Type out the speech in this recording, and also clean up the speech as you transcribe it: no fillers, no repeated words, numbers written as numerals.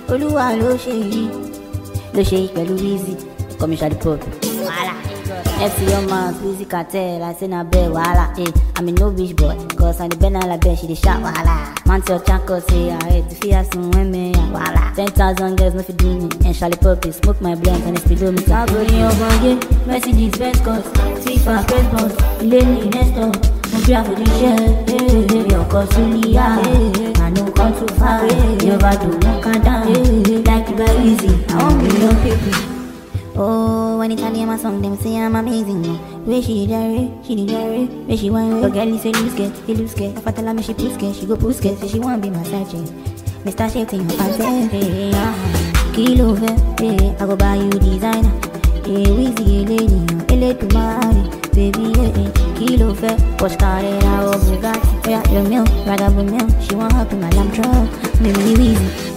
Olúwa ló ṣe yìí, ló ṣe yìí pẹ̀lú Wizzy. Come Shady Pop. Wala. FC your man, Wizzy Cartel, I say na bad wala. I'm a no bitch boy, cause I'm the banner like bed, she the shot wala. Man tell Chanko say I hate to fear some women, wala. 10,000 girls no fi do me, and Shady Pop smoke my blunt and it's below me. I'm going over again, Mercedes Benz cause, FIFA press boss, Lenny next door. Mo bí àfòdì iṣẹ́, mi ò kọ́ Súlíyà, àná kan too far, Yorùbá dùn mú ká dáhùn, like very easy, àwọn million people. Oh, anytime I hear my song, them say I'm amazing. Where she dare, where she want, your girl is a loose girl, he loose girl. If I tell her me she puss girl, she go puss girl, say she want be my side chick. Mr. Shifting your pants, kilo fair, I go buy you designer. Wizzy lady, ele to marry, baby, kilo fair. Porsche Carrera or Bugatti, yeah, your milk, ragaboo milk. She want her to my lamb truck, maybe Wizzy.